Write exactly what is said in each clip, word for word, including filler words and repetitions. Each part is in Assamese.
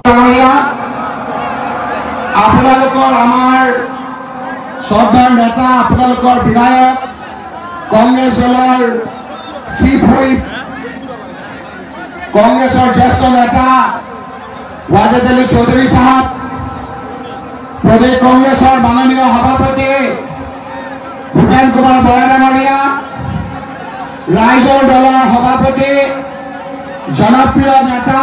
আপোনালোকৰ আমাৰ শ্ৰদ্ধাৰ নেতা আপোনালোকৰ বিধায়ক কংগ্ৰেছ দলৰ চিফ হুইপ কংগ্ৰেছৰ জ্যেষ্ঠ নেতা ৱাজেদ আলী চৌধুৰী সাহেব প্ৰদেশ কংগ্ৰেছৰ মাননীয় সভাপতি ভূপেন কুমাৰ বৰা ডাঙৰীয়া ৰাইজৰ দলৰ সভাপতি জনপ্ৰিয় নেতা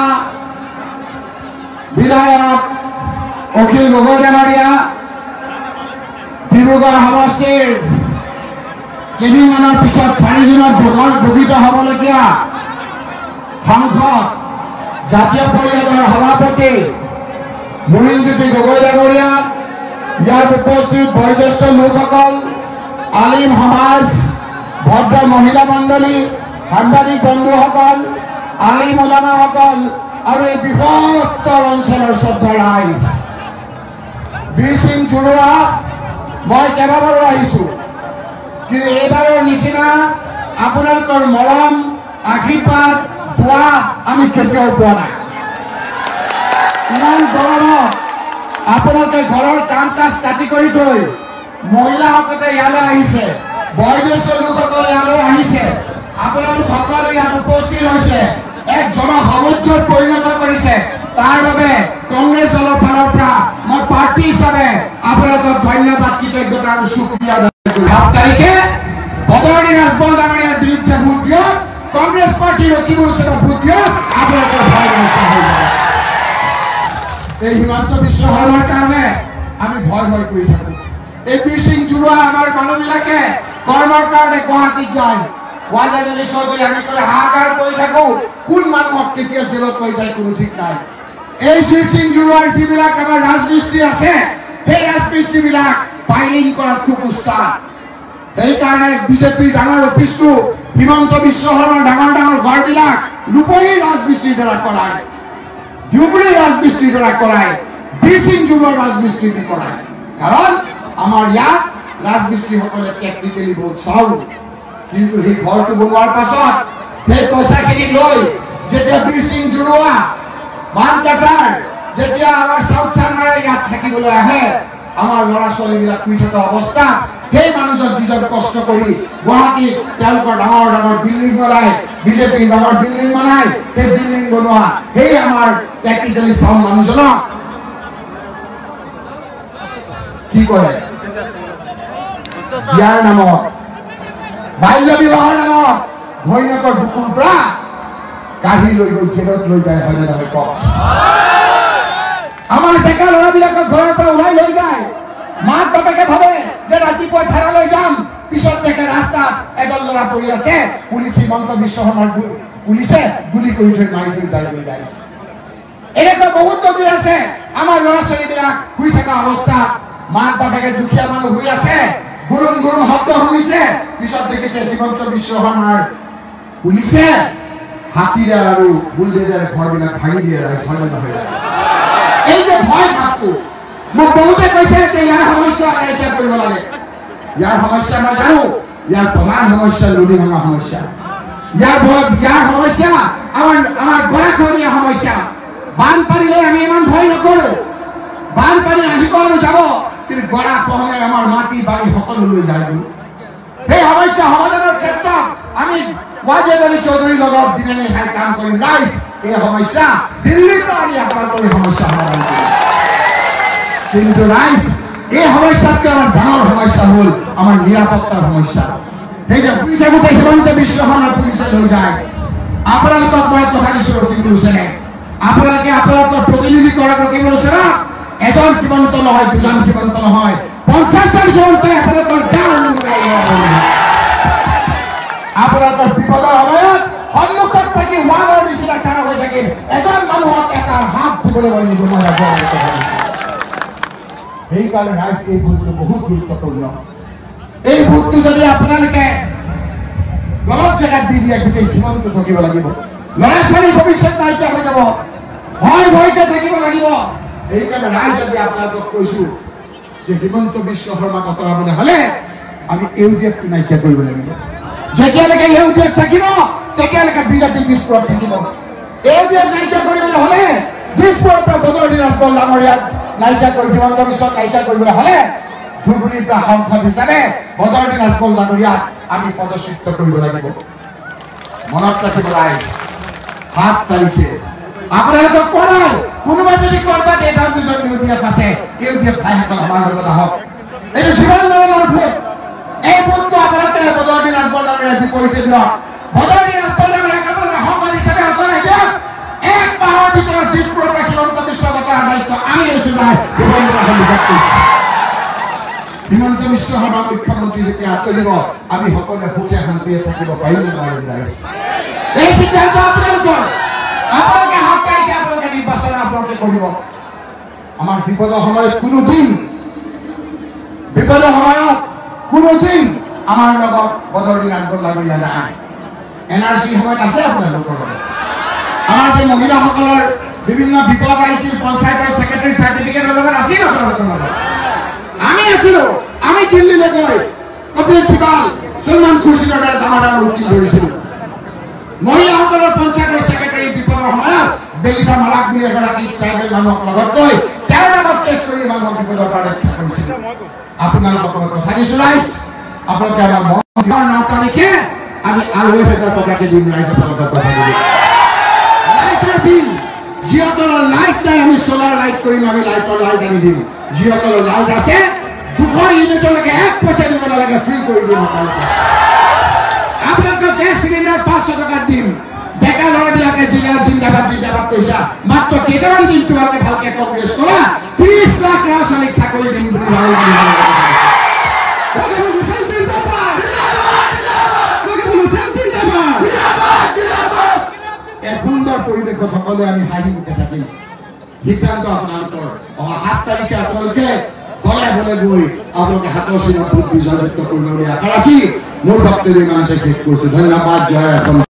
বিধায়ক অখিল গগৈ ডাঙৰীয়া ডিব্ৰুগড় সমষ্টিৰ কেইদিনমানৰ পিছত চাৰি জুনত ঘোষিত হ'বলগীয়া সাংসদ জাতীয় পৰিষদৰ সভাপতি মুৰিনজ্যোতি গগৈ ডাঙৰীয়া ইয়াত উপস্থিত বয়োজ্যেষ্ঠ লোকসকল আলিম সমাজ ভদ্ৰ মহিলা মণ্ডলী সাংবাদিক বন্ধুসকল আলিম ওলামাসকল আৰু এই বৃহত্তৰ অঞ্চলৰ শ্ৰদ্ধা ৰাইজ বীৰ সিং জুৰুৱা মই কেইবাবাৰো আহিছোঁ কিন্তু এইবাৰৰ নিচিনা আপোনালোকৰ মৰম আশীৰ্বাদ দোৱা আমি কেতিয়াও পোৱা নাই ইমান গৰমত আপোনালোকে ঘৰৰ কাম কাজ কাটি কৰি থৈ মহিলাসকলে ইয়ালৈ আহিছে বয়োজ্যেষ্ঠ লোকসকল ইয়ালৈ আহিছে আপোনালোক সকলো ইয়াত উপস্থিত হৈছে এক জনসমুদ্ৰত পৰিণত কৰিছে তাৰ বাবে কংগ্ৰেছ দলৰ ফালৰ পৰা মই প্ৰাৰ্থী হিচাপে আপোনালোকক ধন্যবাদ কৃতজ্ঞতা আৰু শুক্ৰিয়া সাত তাৰিখে বদৰুদ্দিন ৰাজবল ডাঙৰীয়াৰ বিৰুদ্ধে ভোট দিয়ক কংগ্ৰেছ পাৰ্টীৰ ৰকিবুল হুছেইনৰ ভোট দিয়ক আপোনালোকৰ ভয় নাইকিয়া হৈ যাব এই হিমন্ত বিশ্ব শৰ্মাৰ কাৰণে আমি ভয় ভয় কৰি থাকো এই বীৰ সিং জুৰুৱা আমাৰ মানুহবিলাকে কৰ্মৰ কাৰণে গুৱাহাটীত যায় ৱাজেদ আলী চৌধুৰী আমি কৰি হাহাকাৰ কৰি থাকো কোন মানুহক কেতিয়া জেলত লৈ যায় কোনো ঠিক নাই এই বীৰ সিং জুৰুৱাৰ যিবিলাক আমাৰ ৰাজমিস্ত্ৰী আছে সেই ৰাজমিস্ত্ৰীবিলাক পাইলিং কৰাত খুব উস্তাদ সেইকাৰণে বিজেপিৰ ডাঙৰ অফিচটো হিমন্ত বিশ্ব শৰ্মাৰ ডাঙৰ ডাঙৰ ঘৰবিলাক ৰূপহী ৰাজমিস্ত্ৰীৰ দ্বাৰা কৰায় ধুবুৰী ৰাজমিস্ত্ৰীৰ দ্বাৰা কৰায় বীৰ সিং জুৰুৱাৰ ৰাজমিস্ত্ৰী দি কৰায় কাৰণ আমাৰ ইয়াত ৰাজমিস্ত্ৰীসকলে টেকনিকেলি বহুত চাউল কিন্তু সেই ঘৰটো বনোৱাৰ পাছত সেই পইচাখিনি লৈ যেতিয়া বীৰ সিং জুৰুৱা বানকাছাৰ যেতিয়া আমাৰ সাউথ চানমাৰে ইয়াত থাকিবলৈ আহে আমাৰ ল'ৰা ছোৱালীবিলাক শুই থকা অৱস্থা সেই মানুহজন যিজন কষ্ট কৰি গুৱাহাটীত তেওঁলোকৰ ডাঙৰ ডাঙৰ বিল্ডিং বনাই বিজেপিৰ ডাঙৰ বিল্ডিং বনাই সেই বিল্ডিং বনোৱা সেই আমাৰ টেকনিকেলি চাউল মানুহজনক কি কৰে বিয়াৰ নামত বাল্য বিবাহৰ নামত ঘৈণীয়েকৰ বুকুৰ পৰা কাঢ়ি লৈ গৈ জেলত লৈ যায় হয়নে নহয় কওক আমাৰ ডেকা ল'ৰাবিলাকক ঘৰৰ পৰা ওলাই লৈ যায় মাক বাপেকে ভাবে যে ৰাতিপুৱা থানালৈ যাম পিছত দেখে ৰাস্তাত এজন ল'ৰা পৰি আছে পুলিচ হিমন্ত বিশ্ব শৰ্মাৰ পুলিচে গুলি কৰি থৈ মাৰি থৈ যায় গৈ ৰাইজ এনেকুৱা বহুত নজিৰ আছে আমাৰ ল'ৰা ছোৱালীবিলাক শুই থকা অৱস্থাত মাক বাপেকে দুখীয়া মানুহ শুই আছে গুৰুম গুৰুম শব্দ শুনিছে পিছত দেখিছে হিমন্ত বিশ্ব শৰ্মাৰ পুলিচে হাতীৰে আৰু বুলডেজাৰে ঘৰবিলাক ভাঙি দিয়ে ৰাইজ হয় নহয় ৰাইজ এই যে ভয় ভাৱটো মোক বহুতে কৈছে যে ইয়াৰ সমস্যা নাইকিয়া কৰিব লাগে ইয়াৰ সমস্যা মই জানো ইয়াৰ প্ৰধান সমস্যা নদী ভাঙা সমস্যা ইয়াৰ ইয়াৰ সমস্যা আমাৰ আমাৰ গৰাখহনীয়া সমস্যা বানপানীলৈ আমি ইমান ভয় নকৰোঁ বানপানী আহিব আৰু যাব কিন্তু গৰাখহনীয়াই আমাৰ মাটি বাৰী সকলো লৈ যায় সেই সমস্যা সমাধানৰ ক্ষেত্ৰত আমি ৱাজেদ আলী চৌধুৰীৰ লগত দিনে নিশাই কাম কৰিম ৰাইজ এই সমস্যা দিল্লীৰ পৰা আমি আপোনালোকৰ এই সমস্যা সমাধান কৰিম কিন্তু ৰাইজ এই সমস্যাতকৈ আমাৰ ডাঙৰ সমস্যা হ'ল আমাৰ নিৰাপত্তাৰ সমস্যা সেই যে শুই থাকোঁতে হিমন্ত বিশ্ব শৰ্মাৰ পুলিচে লৈ যায় আপোনালোকক মই কথা দিছোঁ ৰকিবুল হুছেইনে আপোনালোকে আপোনালোকৰ প্ৰতিনিধি কৰা ৰকিবুল হুছেইনক এজন হিমন্ত নহয় দুজন হিমন্ত নহয় পঞ্চাছজন হিমন্তই আপোনালোকৰ গাৰ আপোনালোকৰ বিপদৰ সময়ত সন্মুখত থাকি ৱালৰ নিচিনা খাৰা হৈ থাকিম এজন মানুহক এটা হাত দিবলৈ মই নিদিওঁ মই সেইকাৰণে ৰাইজ এই ভোটটো বহুত গুৰুত্বপূৰ্ণ এই ভোটটো যদি আপোনালোকে গলত জেগাত দি দিয়ে গোটেই জীৱনটো থাকিব লাগিব ল'ৰা ছোৱালীৰ ভৱিষ্যত নাইকিয়া হৈ যাব ভয় ভয়কে থাকিব লাগিব এইকাৰণে ৰাইজ আজি আপোনালোকক কৈছোঁ যে হিমন্ত বিশ্ব শৰ্মাক আঁতৰাবলৈ হ'লে আমি ইউ ডি এফটো নাইকিয়া কৰিব লাগিব যেতিয়ালৈকে ইউ ডি এফ থাকিব তেতিয়ালৈকে বিজেপি দিছপুৰত থাকিব ইউ ডি এফ নাইকিয়া কৰিবলৈ হ'লে দিছপুৰৰ পৰা বদৰুদ্দিন আজমল ডাঙৰীয়াক নাইকিয়া কৰি হিমন্ত বিশ্বক নাইকিয়া কৰিবলৈ হ'লে ধুবুৰীৰ পৰা সাংসদ হিচাপে বদৰুদ্দিন আজমল ডাঙৰীয়াক আমি পদচ্যুত কৰিব লাগিব। মনত ৰাখিব ৰাইজ, সাত তাৰিখে আপোনালোকক কোৱা নাই কোনোবা যদি ক'ৰবাত এটা দুজন ইউ ডি এফ আছে, ইউ ডি এফ ভাইসকল আমাৰ লগত আহক। এইটো জীৱন মৰণৰ ভোট। এই ভোটটো আপোনালোকে বদৰুদ্দিন আজমল ডাঙৰীয়াৰ বিপৰীতে দিয়ক। বদৰুদ্দিন আজমল ডাঙৰীয়াক আপোনালোকে সাংসদ হিচাপে আঁতৰাই দিয়ক। এক মাহৰ ভিতৰত দিছপুৰৰ পৰা হিমন্ত বিশ্ব বতৰাৰ দায়িত্ব আমি লৈছো নাই হিমন্ত বিশ্ব শৰ্মা মুখ্যমন্ত্ৰী যেতিয়া আঁতৰিব আমি সকলোৱে সুখে শান্তিৰে থাকিব পাৰিম নে নোৱাৰিম ৰাইজ? এই সিদ্ধান্ত আপোনালোকৰ। আপোনালোকে সাত তাৰিখে আপোনালোকে নিৰ্বাচন আপোনালোকে কৰিব। আমাৰ বিপদৰ সময়ত কোনোদিন বিপদৰ সময়ত কোনোদিন আমাৰ লগত বদৰুদ্দিন আজমল ডাঙৰীয়া নাই। এন আৰ চিৰ সময়ত আছে আপোনালোকৰ লগত। আমাৰ যে মহিলাসকলৰ বিভিন্ন বিপদ আহিছিল পঞ্চায়তৰ ছেক্ৰেটাৰী চাৰ্টিফিকেটৰ লগত আছিল আপোনালোকৰ লগত। আমি আছিলো। আমি দিল্লীলৈ গৈ কপিল চিবাল সলমান খুৰছিদৰ দৰে ডাঙৰ ডাঙৰ উকিল ধৰিছিলো। মহিলাসকলৰ পঞ্চায়তৰ ছেক্ৰেটাৰী বিপদৰ সময়ত বেলিতা মাৰাক বুলি এগৰাকী ট্ৰাইবেল মানুহক লগত লৈ তেওঁৰ নামত কেছ কৰি মানুহক বিপদৰ পৰা ৰক্ষা কৰিছিল। আপোনালোকক মই কথা দিছো ৰাইজ, আপোনালোকে আমাৰ ন তাৰিখে আমি আৰু এক হাজাৰ টকাকে দিম ৰাইজ। আপোনালোকক কথা দিম লাইটৰ বিল যিসকলৰ লাইট নাই আমি চলাৰ লাইট কৰিম, আমি লাইটৰ লাইট আনি দিম। যিসকলৰ লাইট আছে দুশ ইউনিটলৈকে এক পইচা দিব নালাগে, ফ্ৰী কৰি দিম আপোনালোকে। আপোনালোকক গেছ চিলিণ্ডাৰ পাঁচশ টকাত দিম। ডেকা ল'ৰাবিলাকে জিলাত জিন্দাবাদ জিন্দাবাদ কৈছা, মাত্ৰ কেইটামান দিন তোমালোকে ভালকে কংগ্ৰেছ কৰা, ত্ৰিশ লাখ ল'ৰা ছোৱালীক চাকৰি দিম বুলি ৰাহুল এক সুন্দৰ পৰিৱেশত সকলোৱে আমি হাঁহি মুখে থাকিম। সিদ্ধান্ত আপোনালোকৰ। অহা সাত তাৰিখে আপোনালোকে দলে বলে গৈ আপোনালোকে হাতৰ চিনত ভোট বিজয়যুক্ত কৰিব বুলি আশা ৰাখি মোৰ বক্তব্য ইমানতে শেষ কৰিছো। ধন্যবাদ। জয় অসম।